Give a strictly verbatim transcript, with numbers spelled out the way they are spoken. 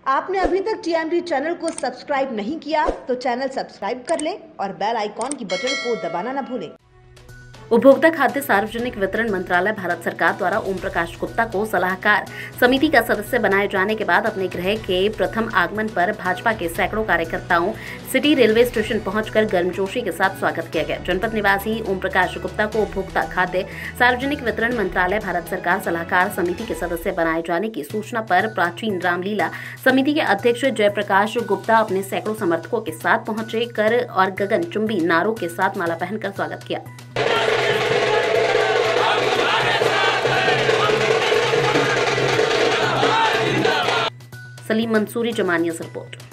आपने अभी तक टीएमडी चैनल को सब्सक्राइब नहीं किया तो चैनल सब्सक्राइब कर लें और बेल आइकॉन की बटन को दबाना न भूलें। उपभोक्ता खाद्य सार्वजनिक वितरण मंत्रालय भारत सरकार द्वारा ओम प्रकाश गुप्ता को सलाहकार समिति का सदस्य बनाए जाने के बाद अपने गृह के प्रथम आगमन पर भाजपा के सैकड़ों कार्यकर्ताओं सिटी रेलवे स्टेशन पहुंचकर गर्मजोशी के साथ स्वागत किया गया। जनपद निवासी ओम प्रकाश गुप्ता को उपभोक्ता खाद्य सार्वजनिक वितरण मंत्रालय भारत सरकार सलाहकार समिति के सदस्य बनाए जाने की सूचना पर प्राचीन रामलीला समिति के अध्यक्ष जयप्रकाश गुप्ता अपने सैकड़ों समर्थकों के साथ पहुंचे कर और गगनचुंबी नारों के साथ माला पहनकर स्वागत किया। सलीम मंसूरी, जमानिया रिपोर्ट।